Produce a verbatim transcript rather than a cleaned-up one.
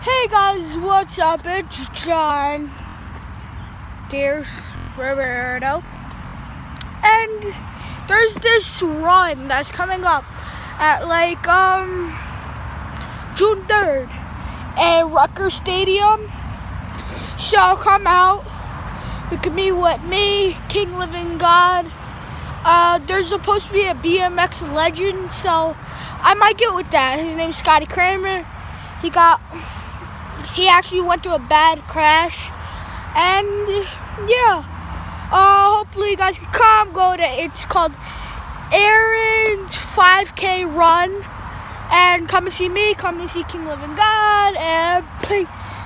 Hey guys, what's up? It's John. There's Roberto. And there's this run that's coming up at like um June third at Rutgers Stadium. So come out. You can meet with me, King Living God. Uh, there's supposed to be a B M X legend, so I might get with that. His name's Scotty Kramer. He got, he actually went through a bad crash, and yeah. Uh, hopefully you guys can come. Go to, it's called Aaron's five K Run, and come and see me. Come and see King Living God, and peace.